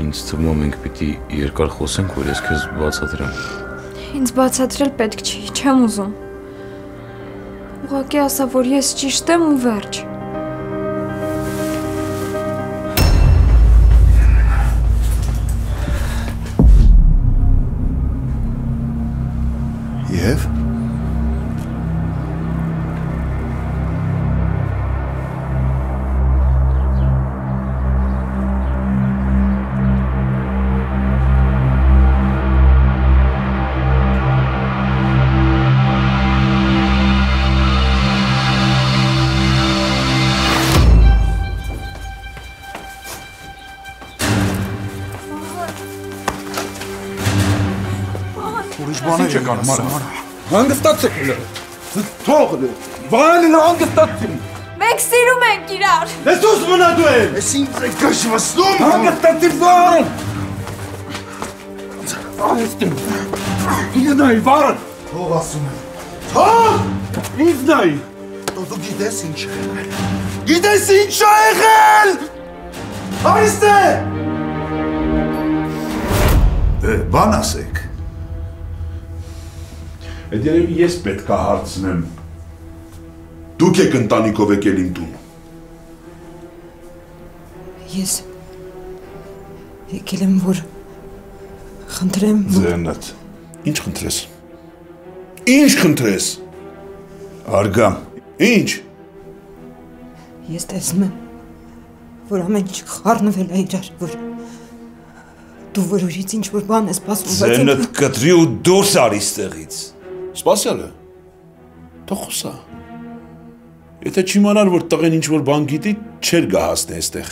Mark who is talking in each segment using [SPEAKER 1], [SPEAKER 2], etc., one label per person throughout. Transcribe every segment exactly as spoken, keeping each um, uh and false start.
[SPEAKER 1] ինձ թվում է մենք պիտի երկար խոսենք, որ ես քեզ բացատրեմ։
[SPEAKER 2] Ինձ բացատրել պետք չի, չեմ ուզում։ Ուղղակի ասա, որ ես ճիշտ եմ ու վերջ։
[SPEAKER 3] Եվ
[SPEAKER 4] Հանգստացեք թողը, վայելն հանգստացին։
[SPEAKER 2] Մենք սիրում ենք իրար։
[SPEAKER 4] Ես ուս մնա դու եմ։
[SPEAKER 3] Ես ինձ է գշվստում։
[SPEAKER 4] Հանգստացի վարն։ Այստեղ։ Ինձ նայի վարն։
[SPEAKER 3] Թող ասում եմ։ Թող։
[SPEAKER 4] Ինձ նայի։
[SPEAKER 3] Դու գիտես ինչ է եղել։ Գիտես ինչ է եղել։ Այստեղ։ Դե բան ասեք։
[SPEAKER 5] Այդ երևի ես պետք է հարցնեմ։ Դուք եք ընտանիքով եկել իմ տուն։
[SPEAKER 6] Ես եկել եմ, որ խնդրեմ…
[SPEAKER 5] Ձենդ, ինչ խնդրես։ Ինչ խնդրես։ Արգամ, ինչ։
[SPEAKER 6] Ես տեսնում եմ, որ ամեն ինչ խառնվել է իրար, որ դու որորից ինչ-որ բան ես սպասում, բայց…
[SPEAKER 5] Ձենդ կտրի ու դուրս արի ստեղից։ Սպասյալը, թող խոսա։ Եթե չիմանար, որ տղեն ինչ-որ բան գիտի, չեր գա հասնի այստեղ։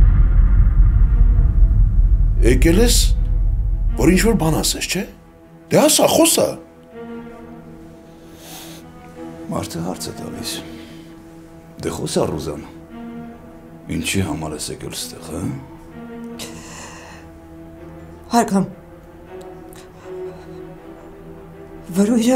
[SPEAKER 5] Եկել ես, որ ինչ-որ բան ասես, չէ։ Դե ասա, խոսա։
[SPEAKER 1] Մարդը հարց է տալիս։ Դե խոսա, Ռուզան։ Ինչի համար ես եկել ստեղ, հա։
[SPEAKER 6] Արգամ, որույրը…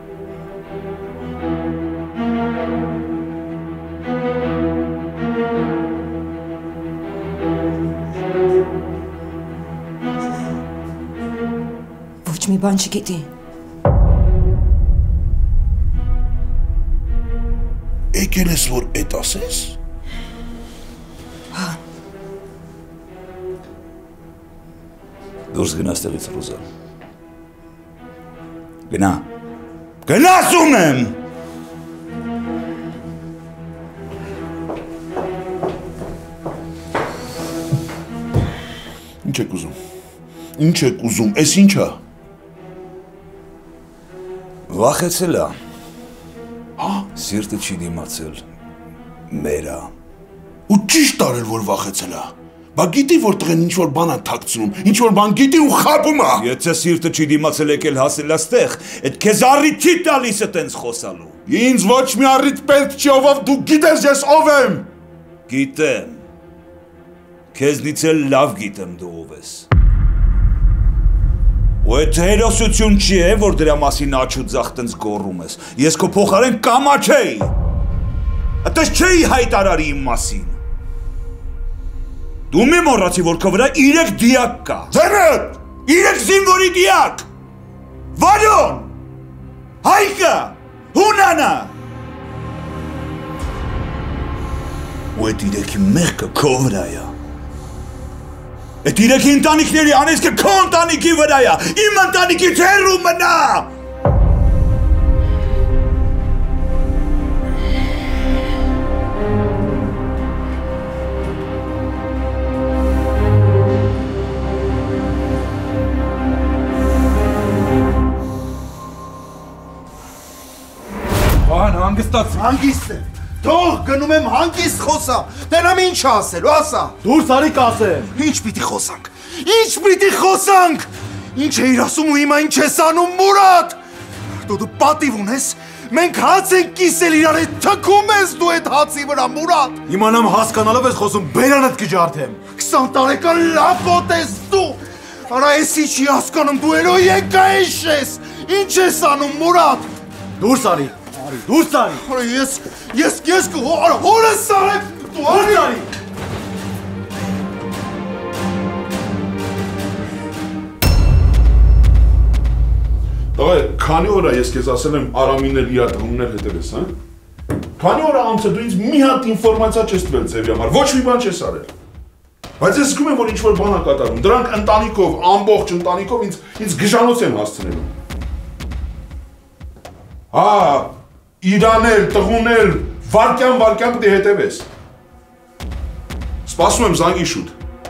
[SPEAKER 6] Ոչ մի բան չգիտի։
[SPEAKER 5] Եկել ես, որ էդ ասես։
[SPEAKER 6] Հա։
[SPEAKER 1] Դուրս գնա ստեղից, Ռուզա։ Գնա։ Գնա ասում եմ։
[SPEAKER 5] Ինչ եք ուզում։ Ինչ եք ուզում, էս ինչա։
[SPEAKER 1] Վախեցել է։
[SPEAKER 5] Հա,
[SPEAKER 1] սիրտը չի դիմացել։ Մերա։
[SPEAKER 5] Ու ճիշտ արել, որ վախեցել է։ Բա գիտի, որ տղեն ինչ-որ բան է թաքցնում, ինչ-որ բան գիտի ու խաբում է։
[SPEAKER 1] Եթե սիրտը չի դիմացել եկել հասել աստեղ, այդ քեզ առիթ չի տալիս է տենց խոսալու։
[SPEAKER 5] Ինձ ոչ մի առիթ պետք չի, ով դու գիտես ես ով եմ։
[SPEAKER 1] Գիտեմ։ Քեզնից էլ լավ գիտեմ դու ով ես։ Ու այդ հերոսություն չի է, որ դրա մասին աչու ձախ տենց գոռում ես։ Ես քո փոխարեն կամաչեի։ Այդպես չէի հայտարարի իմ մասին։ Դու մի մոռացի, որ քո վրա իրեք դիակ կա։
[SPEAKER 5] Ձենդ!
[SPEAKER 1] Իրեք զինվորի դիակ։ Վարոն, Հայկը, Հունանը։ Ու այդ իրեքի մեղքը քո վրա է։ Այդ իրեքի ընտանիքների անեծքը քո ընտանիքի վրա է։ Իմ ընտանիքից հեռու մնա։
[SPEAKER 4] Հանգստացի։
[SPEAKER 3] Հանգիստ է։ Թող գնում եմ հանգիստ խոսամ։ Տենամ ինչ ասելու, ասա։
[SPEAKER 4] Դուրս արի կասեմ։
[SPEAKER 3] Ինչ պիտի խոսանք։ Ինչ պիտի խոսանք։ Ինչ էիր ասում ու հիմա ինչ ես անում, Մուրադ։ Դու դու պատիվ ունես։ Մենք հաց ենք կիսել իրար հետ, թքում ես դու այդ հացի վրա, Մուրադ։
[SPEAKER 4] Իմանամ հասկանալով ես խոսում, բերանդ կջարդեմ։
[SPEAKER 3] քսան տարեկան լապոտ ես դու։ Արա ես ինչի հասկանում, դու էլո եկա ես։ Ինչ ես անում, Մուրադ։
[SPEAKER 4] Դուրս արի։ Դուրս արի։
[SPEAKER 3] Արա ես, ես, ես հորս արեմ, դու արի։
[SPEAKER 5] Տղա, քանի օր է ես քեզ ասել եմ Արամին էլ իր դրումներ հետևես, հա? Քանի օր է անց է դու ինձ մի հատ ինֆորմացիա չես տվել ձևի համար, ոչ մի բան չես արել։ Բայց ես զգում եմ, որ ինչ-որ բան է կատարվում, դրանք ընտանիքով, ամբողջ ընտանիքով ինձ ինձ գժանոց են հասցնելու։ Հա, իրանել, տղունել, վարկյան-վարկյան պետք է հետևես։ Սպասում եմ զանգի շուտ։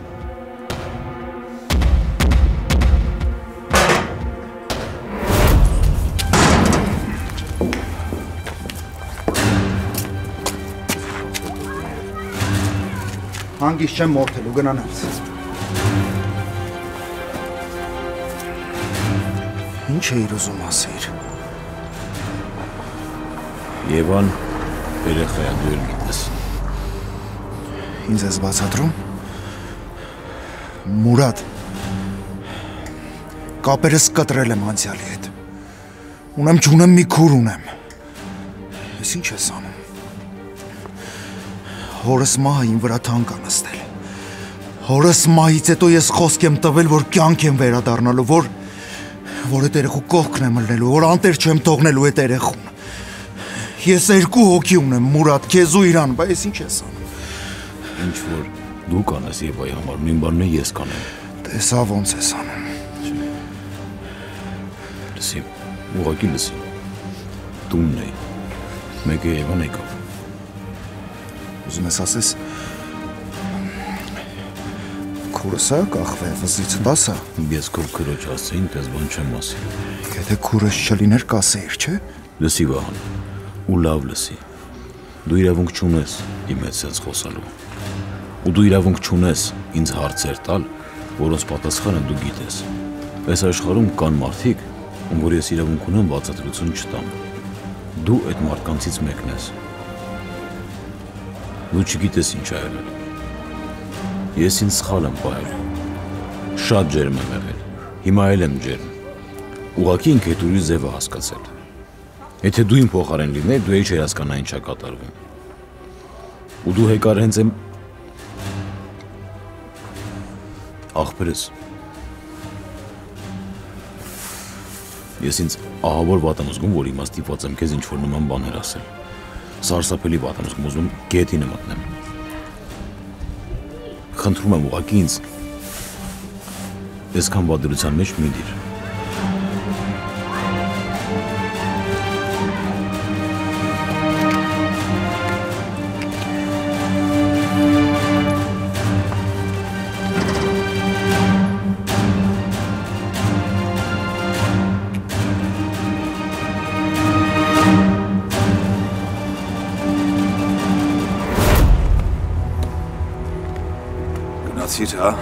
[SPEAKER 3] Հանգիստ չեմ մորթելու, գնանանց։ Ինչ էիր ուզում ասեիր։
[SPEAKER 5] Եվան երեխա է, դու էլ գիտես։
[SPEAKER 3] Ինձ ես բացատրում։ Մուրադ, կապերս կտրել եմ անցյալի հետ։ Ունեմ չունեմ մի քուր ունեմ։ Ես ինչ ես անում։ Հորս մահը իմ վրա թանկ է նստել։ Հորս մահից հետո ես խոսք եմ տվել, որ կյանք եմ վերադառնալու, որ որ այդ երեխու կողքն եմ ելնելու, որ անտեր չեմ թողնելու այդ երեխուն։ Ես երկու հոգի ունեմ, Մուրադ, քեզ ու իրան, բայց ինչ ես անում։
[SPEAKER 5] Ինչ որ դու կանես Եվայի համար, նույն բանն է ես կանեմ։
[SPEAKER 3] Տեսա ոնց ես անում։
[SPEAKER 5] Լսի, ուղղակի լսի։ Տունն է։ Մեկը Եվան եկավ։
[SPEAKER 3] Ուզում ես ասես քուրս է կախվե, վզից դասա։
[SPEAKER 5] Ես քո քրոջ ասեին, դες բան չեմ ասի։
[SPEAKER 3] Եթե քուրս չլիներ կասեիր, չէ։
[SPEAKER 5] Լսի Վահան, ու լավ լսի։ Դու իրավունք չունես իմ հետ սենց խոսալու։ Ու դու իրավունք չունես ինձ հարցեր տալ, որոնց պատասխանը դու գիտես։ Այս աշխարհում կան մարդիկ, ում որ ես իրավունք ունեմ բացատրություն չտամ։ Դու այդ մարդկանցից մեկն ես։ Դու չգիտես ինչ ա եղել։ Ես ինձ սխալ եմ պահել։ Շատ ջերմ եմ եղել։ Հիմա էլ եմ ջերմ։ Ուղղակի ինքը այդ ուրիշ ձև է հասկացել։ Եթե դու իմ փոխարեն լինեիր, դու էի չէր հասկանա ինչ ա կատարվում։ Ու դու հեկար հենց եմ աղբերս։ Ես ինձ ահավոր վատ եմ զգում, որ հիմա ստիպված եմ քեզ ինչ-որ նման բաներ ասել։ Սարսափելի վատ եմ զգում, ուզում գետինը մտնեմ։ Խնդրում եմ ուղղակի ինձ այսքան բادرության մեջ մի դիր։
[SPEAKER 1] Գնացիր, հա։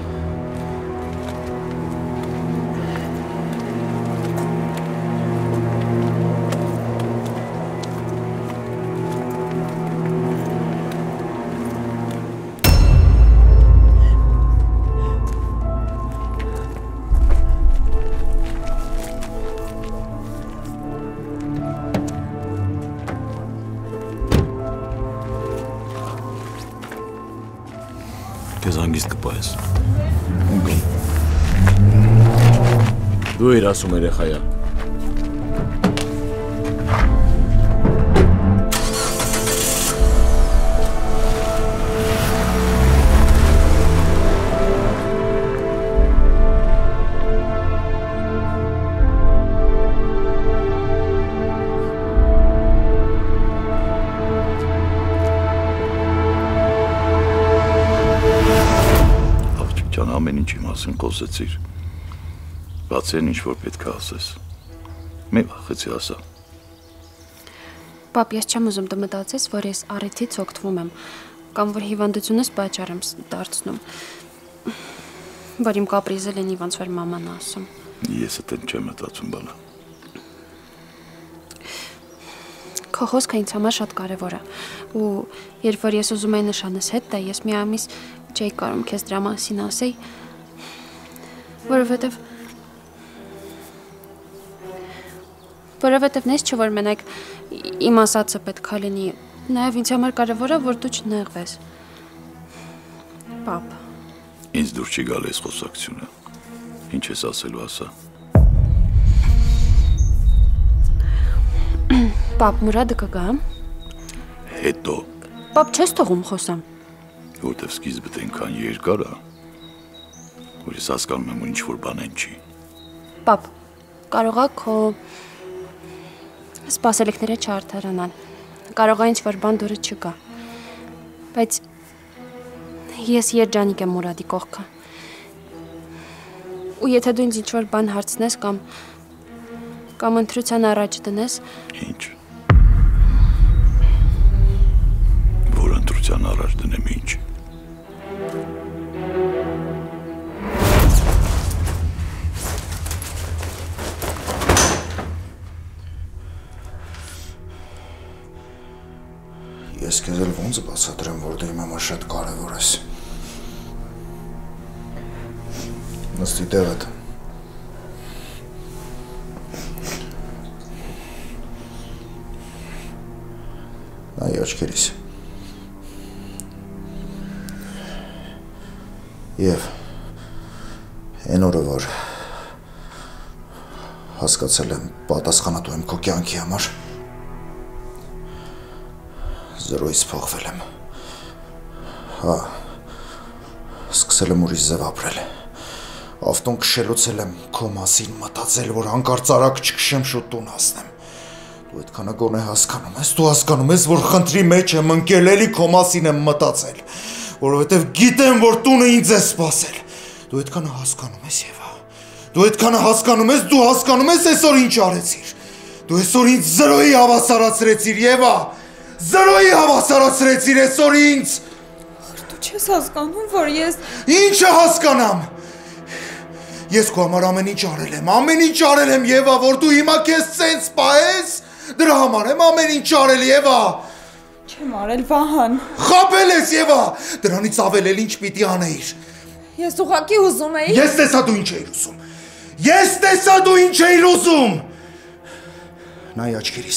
[SPEAKER 5] Քեզ հանգիստ կպահես։ Դու էր ասում երեխայա։
[SPEAKER 7] Ամեն ինչի մասին խոսեցիր, բացի այն ինչ որ պետք է ասես, մի վախեցի ասա։
[SPEAKER 8] Պապ, ես չեմ ուզում դու մտածես, որ ես առիթից օգտվում եմ, կամ որ հիվանդությունս պատճառ եմ դարձնում, որ իմ կապրիզը լինի ոնց որ մաման ասում։
[SPEAKER 7] Ես այդտեղ չեմ մտածում բանը։
[SPEAKER 8] Քո խոսքը ինձ համար շատ կարևոր է, ու երբ որ ես ուզում եմ նշանս հետ տա, ես մի ամիս չէի կարում քեզ դրա մասին ասեի, որովհետև որովհետև նես չէ որ մենակ իմ ասածը պետք է լինի, նաև ինձ համար կարևոր է որ դու չնեղվես։ Պապ։
[SPEAKER 7] Ինձ դուր չի գալ այս խոսակցությունը։ Ինչ ես ասելու ասա։
[SPEAKER 8] Պապ, Մուրադը կգա։
[SPEAKER 7] Հետո,
[SPEAKER 8] Պապ, չես թողում խոսամ։
[SPEAKER 7] որտեվ սկիզբդ այնքան երկար է, որ ես հասկանում եմ, որ ինչ-որ բան են չի։
[SPEAKER 8] Պապ, կարող է քո սպասելիքները չարդարանալ։ Կարող է ինչ-որ բան դուրը չգա։ Բայց ես երջանիկ եմ Մուրադի կողքը։ Ու եթե դու ինձ ինչ-որ բան հարցնես կամ կամ ընտրության առաջ դնես,
[SPEAKER 7] Ինչ։ Որ ընտրության առաջ դնեմ ինչ։
[SPEAKER 3] Ես քեզ էլ ոնց բացատրեմ, որ դու իմ համար շատ կարևոր ես։ Նստի տեղդ։ Նայ աչքերիս։ Եվ այն օրը, որ հասկացել եմ պատասխանատու եմ քո կյանքի համար, զրոյից փոխվել եմ։ Հա, սկսել եմ ուրիշ ձև ապրել։ Ավտոն քշելուց էլ եմ քո մասին մտածել, որ հանկարծ արագ չքշեմ շուտ տուն հասնեմ։ Դու այդքանը գոնե հասկանում ես, դու հասկանում ես, որ խնդրի մեջ եմ ընկել, էլի քո մասին եմ մտածել, որովհետև գիտեմ, որ տունը ինձ է սպասել։ Դու այդքանը հասկանում ես, Եվա։ Դու այդքանը հասկանում ես, դու հասկանում ես այսօր ինչ արեցիր։ Դու այսօր ինձ զրոյի հավասարացրեցիր, Եվա։ Զրոյի հավասարացրեցիր այսօր ինձ։
[SPEAKER 6] Դու չես հասկանում, որ ես
[SPEAKER 3] Ինչը հասկանամ։ Ես քո համար ամեն ինչ արել եմ, ամեն ինչ արել եմ, Եվա, որ դու հիմա քեզ սենց պահես, դրա համար եմ ամեն ինչ արել, Եվա։
[SPEAKER 6] չեմ արել, Վահան։
[SPEAKER 3] Խաբել ես, Եվա, դրանից ավել էլ ինչ պիտի անեիր։
[SPEAKER 6] Ես ուղղակի ուզում էի։
[SPEAKER 3] Ես տեսա դու ինչ էիր ուզում։ Ես տեսա դու ինչ էիր ուզում։ Նայ աչքերիս։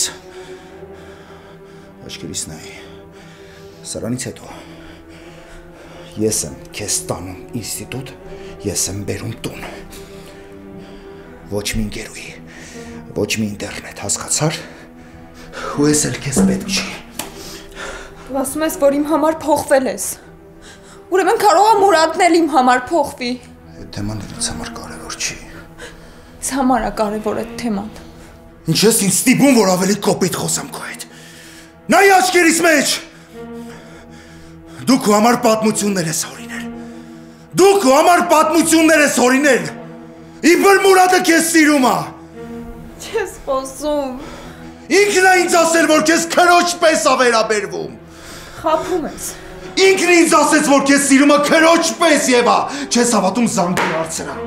[SPEAKER 3] Աչքերիս նայ։ Սրանից հետո ես եմ քեզ տանում ինստիտուտ, ես եմ բերում տուն։ Ոչ մի ընկերուհի, ոչ մի ինտերնետ, հասկացար։ Ու ես էլ քեզ պետք չի։
[SPEAKER 6] Դու ասում ես, որ իմ համար փոխվել ես։ Ուրեմն կարող է Մուրադն էլ իմ համար փոխվի։
[SPEAKER 3] Այդ թեման ինձ համար կարևոր չի։
[SPEAKER 6] Ինձ համար է կարևոր այդ թեման։
[SPEAKER 3] Ինչ ես ինձ ստիպում, որ ավելի կոպիտ խոսեմ քո հետ։ Նայ աչքերիս մեջ։ Դու քո համար պատմություններ ես հորինել։ Դու քո համար պատմություններ ես հորինել։ Իբր Մուրադը քեզ սիրում է։
[SPEAKER 6] Չես խոսում։
[SPEAKER 3] Ինքն է ինձ ասել, որ քեզ քրոջ պես է վերաբերվում։
[SPEAKER 6] Խաբում ես։
[SPEAKER 3] Ինքն ինձ ասեց, որ քեզ սիրում է քրոջ պես, Եվա։ Չես հավատում զանգի հարցրա։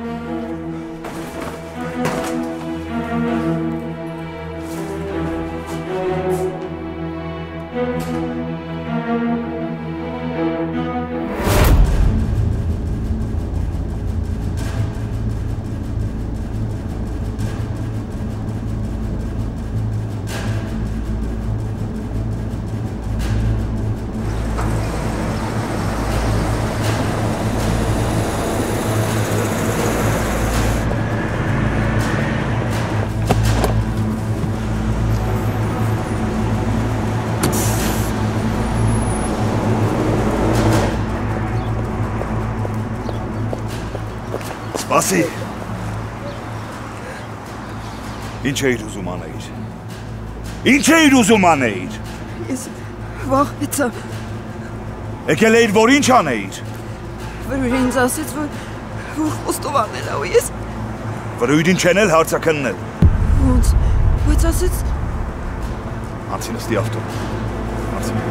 [SPEAKER 1] Սպասի։ Ինչ էիր ուզում անեիր։ Ինչ էիր ուզում անեիր։
[SPEAKER 6] Ես վախեցա,
[SPEAKER 1] Եկել էիր, որ ինչ անեիր։
[SPEAKER 6] որ ինձ ասեց, որ որ խոստովանել է ու ես
[SPEAKER 1] Վրույրին չեն էլ հարցակննել։
[SPEAKER 6] ոնց, բայց ասեց
[SPEAKER 1] Անցի նստի ավտո։ Անցի։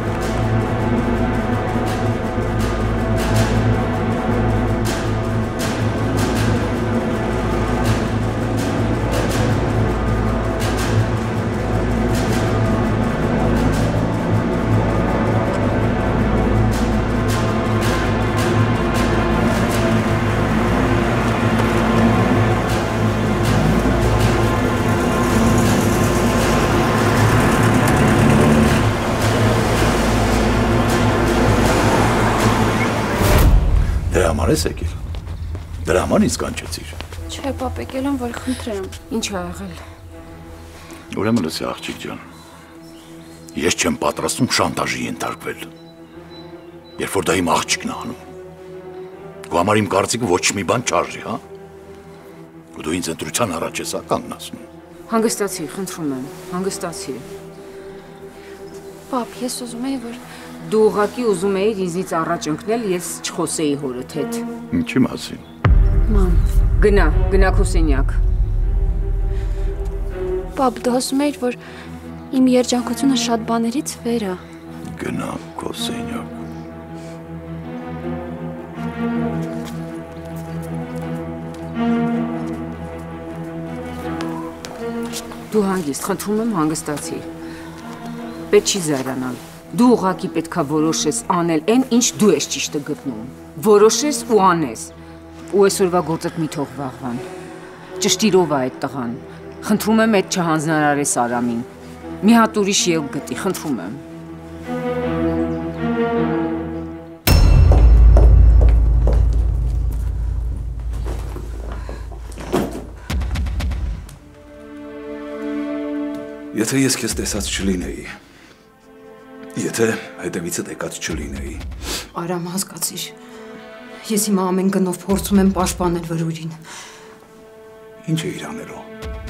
[SPEAKER 7] Ես եկել։ Դրա համար ինձ կանչեցիր։
[SPEAKER 8] Չէ, պապ, եկել եմ, որ խնդրեմ։ Ինչ ա եղել։
[SPEAKER 7] Ուրեմն լսի աղջիկ ջան։ Ես չեմ պատրաստում շանտաժի ենթարկվել։ Երբ որ դա իմ աղջիկն է անում։ Ու համար իմ կարծիքը ոչ մի բան չարժի, հա։ Ու դու ինձ ընտրության առաջ ես կանգնացնում։
[SPEAKER 6] Հանգստացի, խնդրում եմ, հանգստացի։
[SPEAKER 8] Պապ, ես ուզում եի, որ
[SPEAKER 6] Դու ուղղակի ուզում էիր ինձնից առաջ ընկնել, ես չխոսեի հորդ հետ։
[SPEAKER 7] Ինչի մասին։
[SPEAKER 8] Մամ,
[SPEAKER 6] Գնա, գնա քո սենյակ։
[SPEAKER 8] պապ, դու ասում էիր, որ իմ երջանկությունը շատ բաներից վեր է։
[SPEAKER 7] Գնա քո սենյակ։
[SPEAKER 6] Դու հանգիստ, խնդրում եմ հանգստացի։ Պետք չի զայրանալ։ Դու ուղղակի պետքա որոշես անել այն, ինչ դու ես ճիշտը գտնում։ Որոշես ու անես։ Ու այսօրվա գործդ մի թող վաղվան։ Ճշտիրով է այդ տղան։ Խնդրում եմ այդ չհանձնարարես Արամին։ Մի հատ ուրիշ ելք գտի, խնդրում եմ։
[SPEAKER 1] Եթե ես քեզ տեսած չլինեի, եթե հետևիցդ եկած չլինեի։
[SPEAKER 6] Արամ, հասկացիր, ես հիմա ամեն գնով փորձում եմ պաշտպանել Վրուրին։
[SPEAKER 1] Ինչ էիր անելու։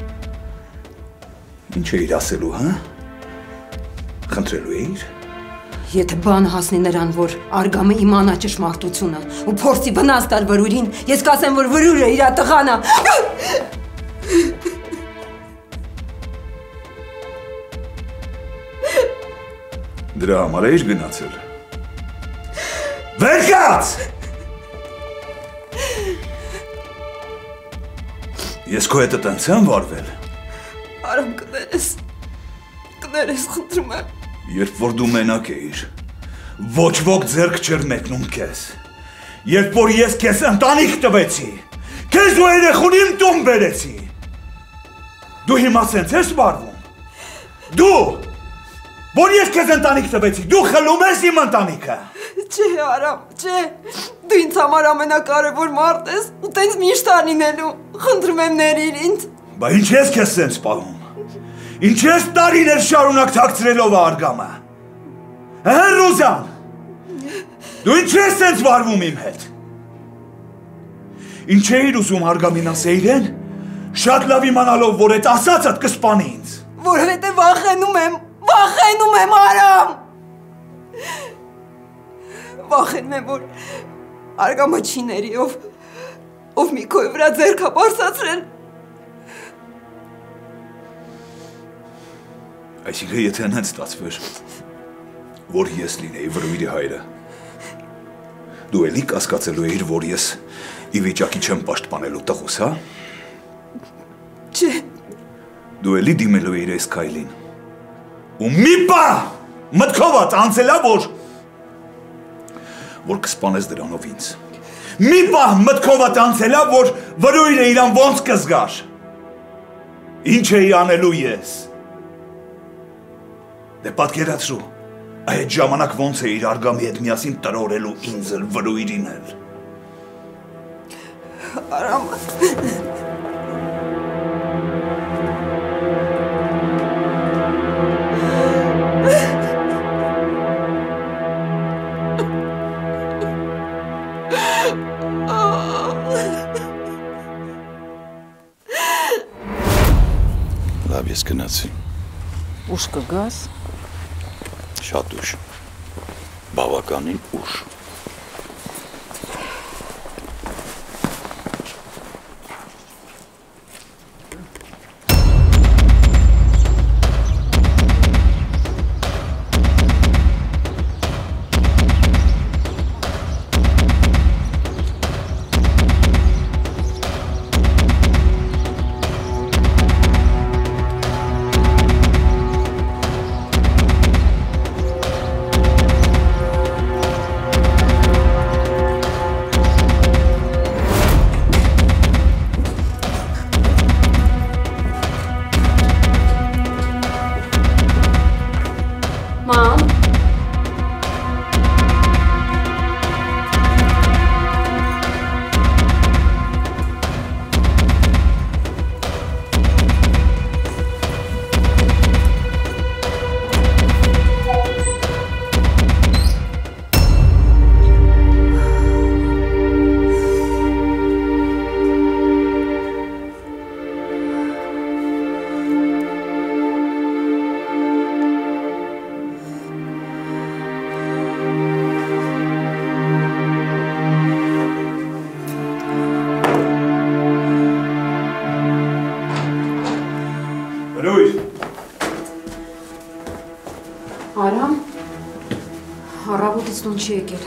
[SPEAKER 1] Ինչ էիր ասելու, հա։ Խնդրելու էիր։
[SPEAKER 6] Եթե բան հասնի նրան, որ Արգամը իմանա ճշմարտությունը ու փորձի վնաս տալ Վրուրին, ես կասեմ, որ Վրուրը իր տղան է։
[SPEAKER 1] Դրա համար էիր գնացել։ Վեր կաց։ Ես քո հետ տենց եմ վարվել։
[SPEAKER 6] Արամ, կներես, կներես, խնդրում եմ։
[SPEAKER 1] Երբ որ դու մենակ էիր, ոչ ոք ձեռք չէր մեկնում քեզ։ Երբ որ ես քեզ ընտանիք տվեցի, քեզ ու երեխուն իմ տուն բերեցի։ Դու հիմա սենց ես վարվում։ Դու, որ ես քեզ ընտանիք տվեցի, դու խլում ես իմ ընտանիքը։
[SPEAKER 6] Չէ, Արամ, չէ, դու ինձ համար ամենակարևոր մարդ ես ու տենց միշտ անինելու, խնդրում եմ ներիր ինձ։
[SPEAKER 1] Բա ինչ ես քեզ սենց պահում։ Ինչ ես տարիներ շարունակ թաքցրելով Արգամը։ Հա, Ռուզան։ Դու ինչ ես սենց վարվում իմ հետ։ Ինչ էիր ուզում Արգամին ասեիր են, շատ լավ իմանալով, որ այդ ասածդ կսպանի ինձ։
[SPEAKER 6] Որովհետև վախենում եմ, վախենում եմ, Արամ։ Վախենում եմ, որ Արգամը չի ների, ով, ով մի քոյ վրա ձեռք է պարզացրել։
[SPEAKER 1] Այսինքն եթե հենց ստացվեր, որ ես լինեի Վրուրի հայրը, դու էլի կասկածելու էիր, որ ես ի վիճակի չեմ պաշտպանելու տղուս, հա։
[SPEAKER 6] Չէ։
[SPEAKER 1] Դու էլի դիմելու էիր այս քայլին։ Ու մի պահ մտքովդ անցելա, որ որ կսպանես դրանով ինձ։ Մի պահ մտքովդ անցելա, որ Վրուրը իրան ոնց կզգար։ Ինչ էի անելու ես։ Դե պատկերացրու, այդ ժամանակ ոնց է իր Արգամի հետ միասին տրորելու ինձ էլ Վրուրին էլ։
[SPEAKER 6] Արամ։
[SPEAKER 7] Լավ, ես գնացի։
[SPEAKER 6] Ուշ կգաս։
[SPEAKER 7] Շատ ուշ։ Բավականին ուշ։
[SPEAKER 6] ինձ տուն չի եկել։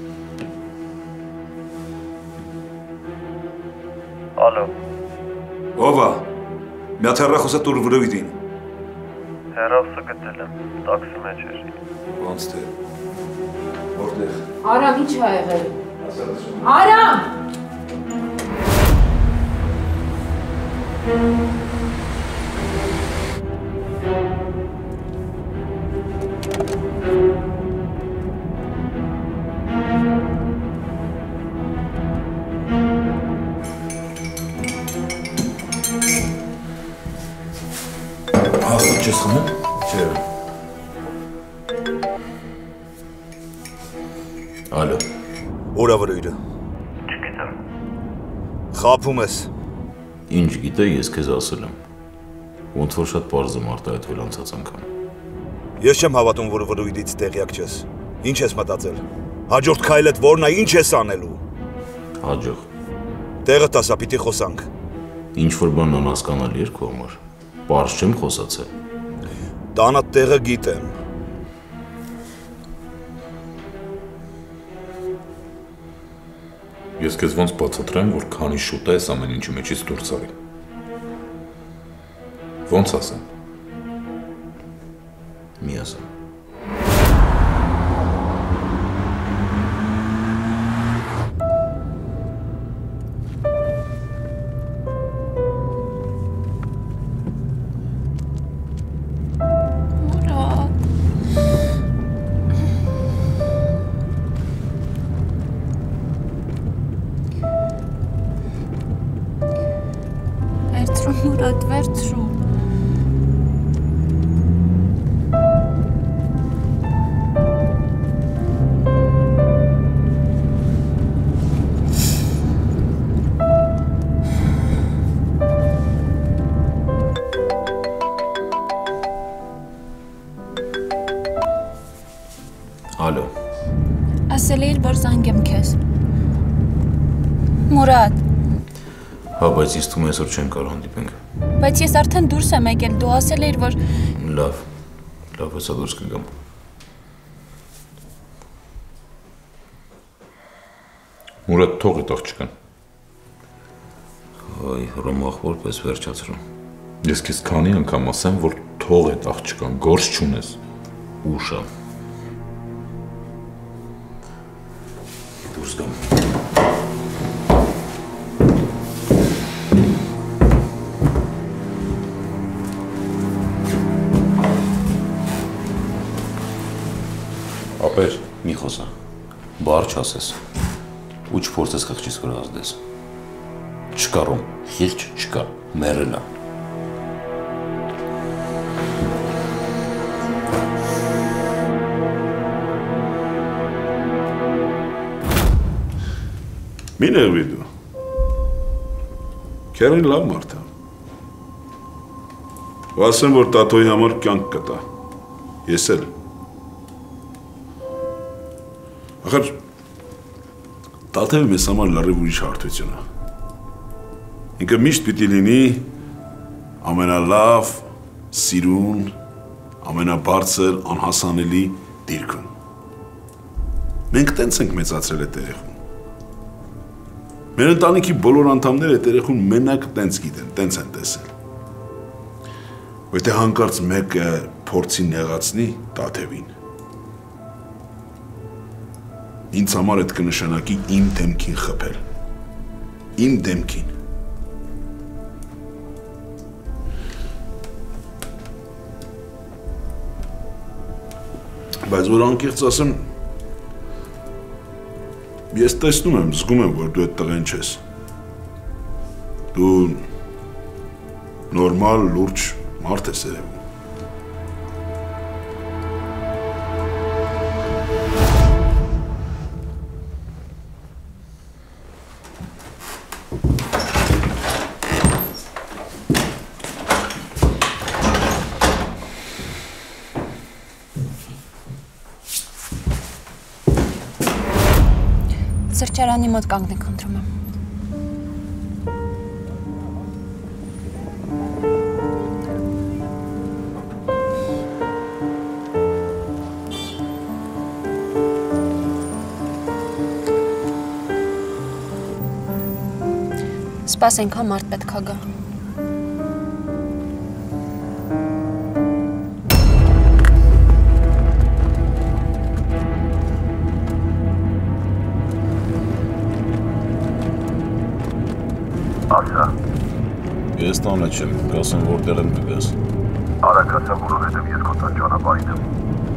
[SPEAKER 9] Ալո։
[SPEAKER 1] Ով է։ Մի հատ հեռախոսը տուր վրույթին։
[SPEAKER 9] Հեռախոսը գտել եմ, տաքսի մեջ էր։
[SPEAKER 1] Ոնց թե։ Որտեղ։
[SPEAKER 6] Արամ, ի՞նչ ա եղել։ Արամ։
[SPEAKER 1] Չես խմում։ Չէ։
[SPEAKER 5] Ալո։
[SPEAKER 3] Ուր է վրույրը։
[SPEAKER 9] Չգիտեմ։
[SPEAKER 3] Խաբում ես։
[SPEAKER 5] Ինչ գիտե, ես քեզ ասել եմ։ Ոնց որ շատ պարզ եմ արտահայտվել անցած անգամ։
[SPEAKER 3] Ես չեմ հավատում, որ վրույրից տեղյակ չես։ Ինչ ես մտածել։ Հաջորդ քայլդ որն է, ինչ ես անելու։
[SPEAKER 5] Հաջող։
[SPEAKER 3] Տեղը տասա, պիտի խոսանք։
[SPEAKER 5] Ինչ որ բան անհասկանալի էր քո համար։ Պարզ չեմ խոսացել։
[SPEAKER 3] Տանը տեղը գիտեմ։
[SPEAKER 10] Ես քեզ ոնց բացատրեմ, որ քանի շուտ է այս ամեն ինչի մեջից դուրս արի։ Ոնց ասեմ։
[SPEAKER 5] Մի ասեմ։
[SPEAKER 8] Մուրադ, վերցրու։
[SPEAKER 5] Ալո։
[SPEAKER 8] Ասել էիր, որ զանգեմ քեզ։ Մուրադ։
[SPEAKER 5] Հա, բայց ես թվում այսօր չեն կարող հանդիպենք։
[SPEAKER 8] Բայց ես արդեն դուրս եմ եկել, դու ասել էիր, որ…
[SPEAKER 5] Լավ, լավ, հեսա դուրս կգամ։
[SPEAKER 10] Մուրադ, թող էդ աղջկան։
[SPEAKER 5] Այ, հրոմախ որպես վերջացրու։
[SPEAKER 10] Ես քեզ քանի անգամ ասեմ, որ թող էդ աղջկան, գործ չունես։
[SPEAKER 5] Ուշ է։ Դուրս գամ։
[SPEAKER 10] Ապեր,
[SPEAKER 5] մի խոսա, բար չասես, ու չփորձես խղճիս վրա ազդես, չկարում, խիլչ չկա, մերելա։
[SPEAKER 11] Մի նեղվի դու, կերին լավ մարդ է, ու ասեմ, որ տատոյի համար կյանք կտա, ես էլ։ Ախր, տատևը մեզ համար լարիվ ուրիշ հարթություն է։ Ինքը միշտ պիտի լինի ամենալավ, սիրուն, ամենաբարձր, անհասանելի դիրքում։ Մենք տենց ենք մեծացրել այդ երեխուն։ Մեր ընտանիքի բոլոր անդամները այդ երեխուն մենակ տենց գիտեն, տենց են տեսել։ Որտե հանկարծ մեկը փորձի նեղացնի տաթևին։ Ինձ համար այդ կնշանակի իմ դեմքին խփել։ Իմ դեմքին։ Բայց որ անկեղծ ասեմ, ես տեսնում եմ, զգում եմ, որ դու այդ տղեն չես։ Դու նորմալ, լուրջ մարդ ես երևում։
[SPEAKER 8] Սրճարանի մոտ կանգնեք, խնդրում եմ։ Սպասենք, հա մարդ պետք է գա։
[SPEAKER 9] Ասա։
[SPEAKER 5] Ես տանը չեմ, կասեմ որտեղ եմ կգաս։
[SPEAKER 9] Արագ ասա, որովհետև ես քո տան ճանապարհին եմ։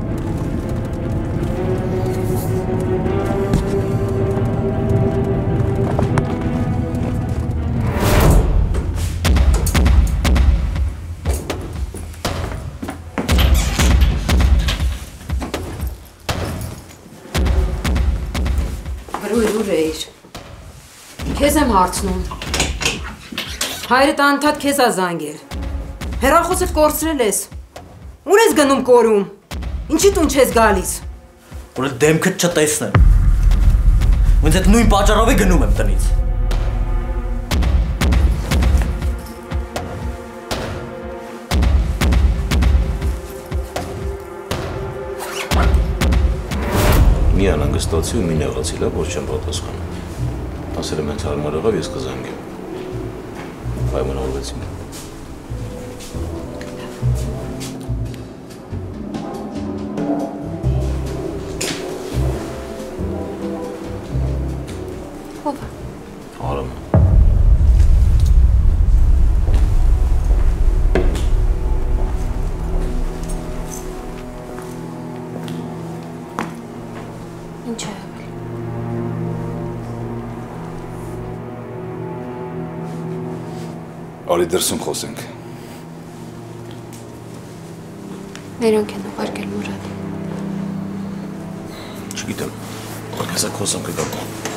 [SPEAKER 6] Բրույր ուր էիր։ Քեզ եմ հարցնում։ Հայրդ անդադ քեզ ա զանգել։ Հեռախոսդ կորցրել ես։ Ուր ես գնում կորում։ Ինչի տուն չես գալիս։
[SPEAKER 12] Որ էլ դեմքդ չտեսնեմ։ Ոնց այդ նույն պատճառով է գնում եմ տնից։
[SPEAKER 5] Մի անհանգստացի ու մի նեղացի, լավ, որ չեմ պատասխանում։ Ասել եմ հենց հարմար եղավ, ես կզանգեմ։ Պայմանավորվեցինք։
[SPEAKER 8] Ո՞վ է։
[SPEAKER 5] Արամը։
[SPEAKER 8] Ինչ է եղել։
[SPEAKER 1] Արի դրսում խոսենք։
[SPEAKER 8] Նրանք են ուղարկել Մուրադ։
[SPEAKER 5] Չգիտեմ, հեսակ խոսեմ կգամ։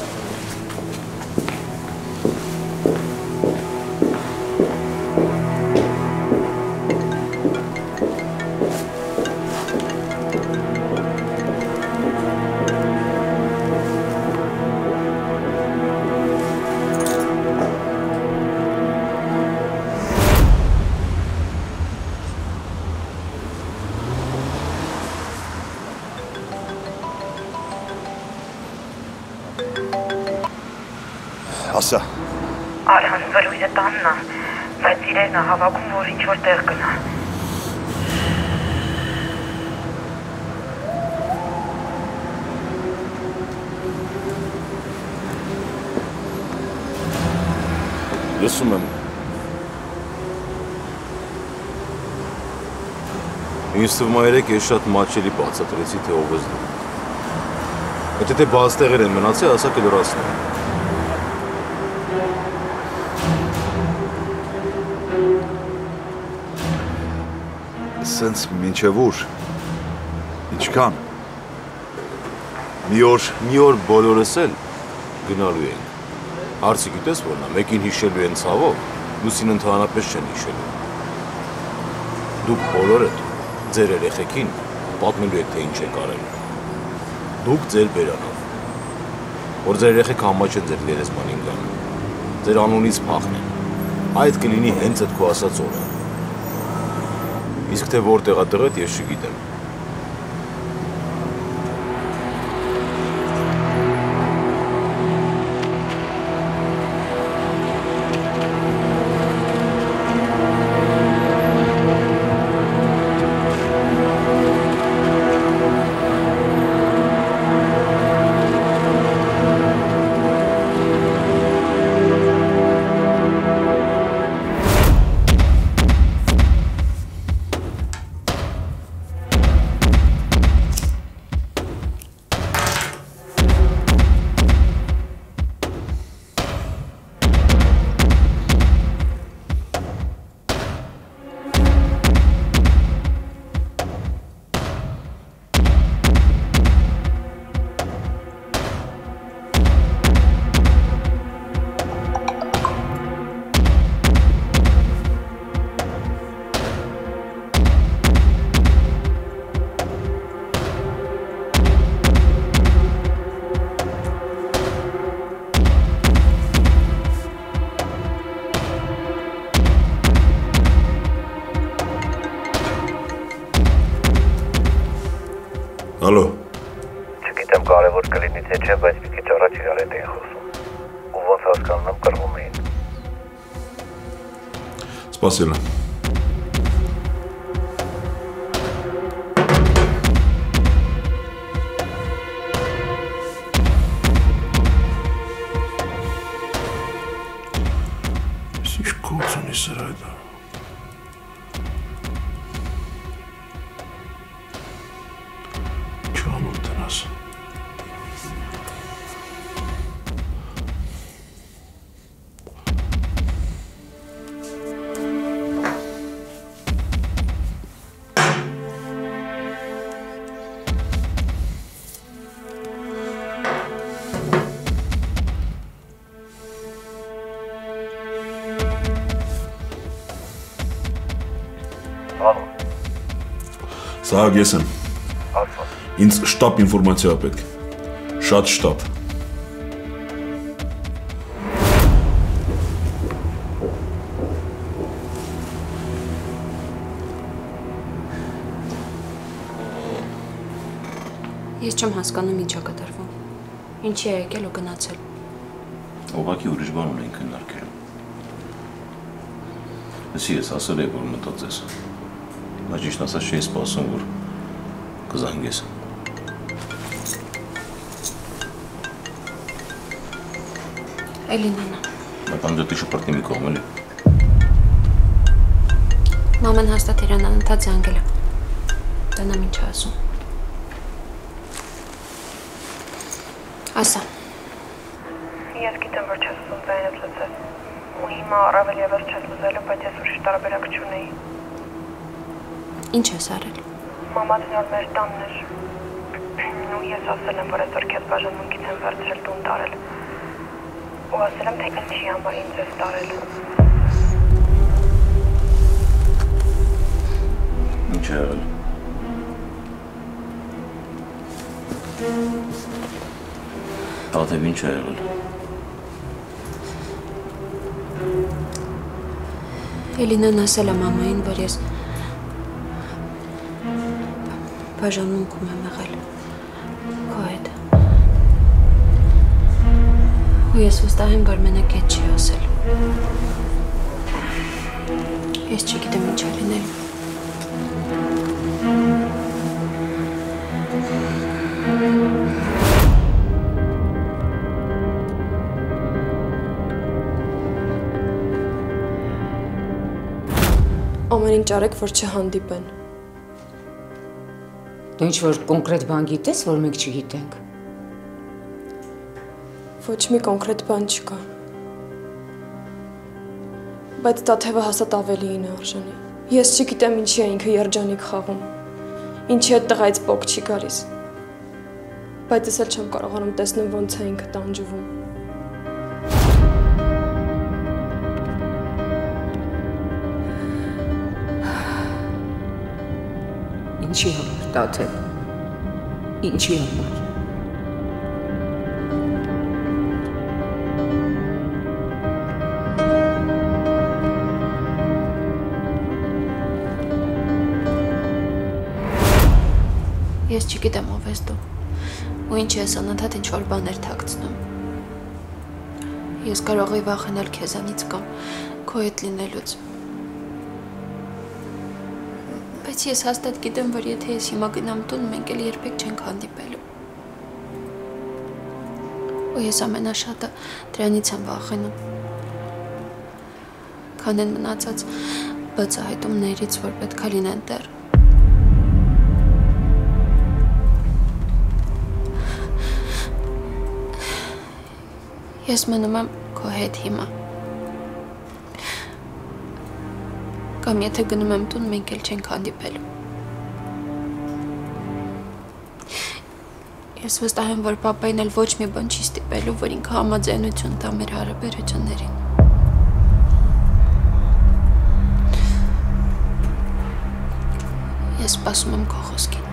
[SPEAKER 1] Ասա։
[SPEAKER 13] Արհան վրույրը տանն է, բայց իրերն է հավաքում, որ ինչ-որ տեղ գնա։
[SPEAKER 5] Լսում եմ։ Ինձ թվում է երեք ես շատ մատչելի բացատրեցի, թե ով ես դու։ Եթե թե բաց տեղեր են մնացել, ասա կլորացնեմ։
[SPEAKER 1] Սենց մինչև ուր, ինչքան, մի օր,
[SPEAKER 5] մի օր բոլորս էլ գնալու ենք, հարցի գիտես որնա, մեկին հիշելու են ցավով, լուսին ընդհանրապես չեն հիշելու, դուք բոլորդ, ձեր երեխեքին պատմելու եք, թե ինչ եք արել, դուք ձեր բերանով, որ ձեր երեխեք համաչեն ձեր լերեզմանին գան, ձեր անունից փախն են, այդ կլինի հենց այդ քո ասած օրը, իսկ թե որտեղ է տղեդ, ես չգիտեմ։
[SPEAKER 1] Ալո։
[SPEAKER 9] Չգիտեմ կարևոր կլինի թե չէ, բայց մի քիչ առաջ իրար հետ էին խոսում։ Ու ոնց հասկանում եմ կռվում էին։
[SPEAKER 11] Սպասել եմ։ Ինչ կոց ունի սրա դա։ Չանում տնաս։ Սահակ ես եմ։ Ինձ շտապ ինվորմացիա պետք։ Շատ շտապ։
[SPEAKER 8] Ես չեմ հասկանում ինչա կատարվում։ Ինչի է եկել ու գնացել։
[SPEAKER 5] Ուղղակի ուրիշ բան ունենք քննարկելու։ Էսի ես ասել եմ որ մտածես։ Բայց ճիշտ ասած չէի սպասում որ կզանգես։
[SPEAKER 8] Էլինանա։
[SPEAKER 5] Ապա դու շփրտի մի կողմ էլի։
[SPEAKER 8] Մաման հաստատ իրան անընդհատ զանգել է։ Տանամ ինչ ասում։ Ասա։
[SPEAKER 13] Ես գիտեմ, որ չես ուզում ձայնդ լսել։ Ու հիմա առավել ևս չես ուզելու, բայց ես ուրիշ տարբերակ չունեի։
[SPEAKER 8] Ինչ ես արել։
[SPEAKER 13] Մամադ նոր մեր տանն էր։ Ու ես ասել եմ, որ այսօր քեզ բաժանմունքից եմ վերցրել տուն տարել։ Ու ասել եմ, թե ինչի համար ինձ ես տարել։
[SPEAKER 5] Ինչ է եղել։ Ատև ինչ է եղել։
[SPEAKER 8] Էլինան ասել է մամային, որ ես բաժանմունքում եմ եղել քո հետ։ Ու ես վստահ եմ, որ մենակ էդ չի ասել։ Ես չգիտեմ ինչ է լինելու։
[SPEAKER 2] Ամեն ինչ արեք, որ չհանդիպեն։
[SPEAKER 6] Դու ինչ-որ կոնկրետ բան գիտես, որ մենք չգիտենք։
[SPEAKER 2] Ոչ մի կոնկրետ բան չկա։ Բայց Տաթևը հաստատ ավելիին է արժանի։ Ես չգիտեմ ինչի է ինքը երջանիկ խաղում։ Ինչի այդ տղայից պոկ չի գալիս։ Բայց ես էլ չեմ կարողանում տեսնել ոնց է ինքը տանջվում։
[SPEAKER 6] Ինչի համար, Տաթև։ Ինչի համար։
[SPEAKER 8] Ես չգիտեմ ով ես դու, ու ինչ ես անընդհատ ինչ-որ բաներ թաքցնում։ Ես կարող էի վախենալ քեզանից կամ քո հետ լինելուց։ Բայց ես հաստատ գիտեմ, որ եթե ես հիմա գնամ տուն, մենք էլ երբեք չենք հանդիպելու։ Ու ես ամենաշատը դրանից եմ վախենում։ Քան են մնացած բացահայտումներից, որ պետք է լինեն տեղ։ Ես մնում եմ քո հետ հիմա։ Կամ եթե գնում եմ տուն, մենք էլ չենք հանդիպելու։ Ես վստահ եմ, որ պապային էլ ոչ մի բան չի ստիպելու, որ ինքը համաձայնություն տա մեր հարաբերություններին։ Ես սպասում եմ քո խոսքին։